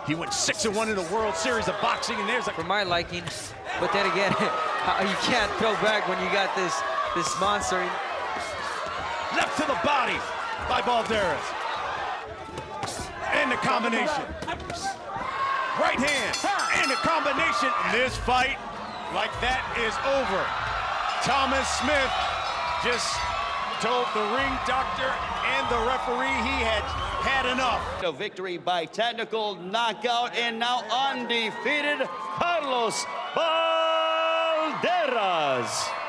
He went 6-1 in the World Series of boxing, and there's a... For my liking, but then again, you can't throw back when you got this monster. Left to the body by Balderas. And the combination. Right hand, and the combination. This fight, like that, is over. Thomas Smith just told the ring doctor and the referee he had had enough. A victory by technical knockout, and now undefeated Karlos Balderas.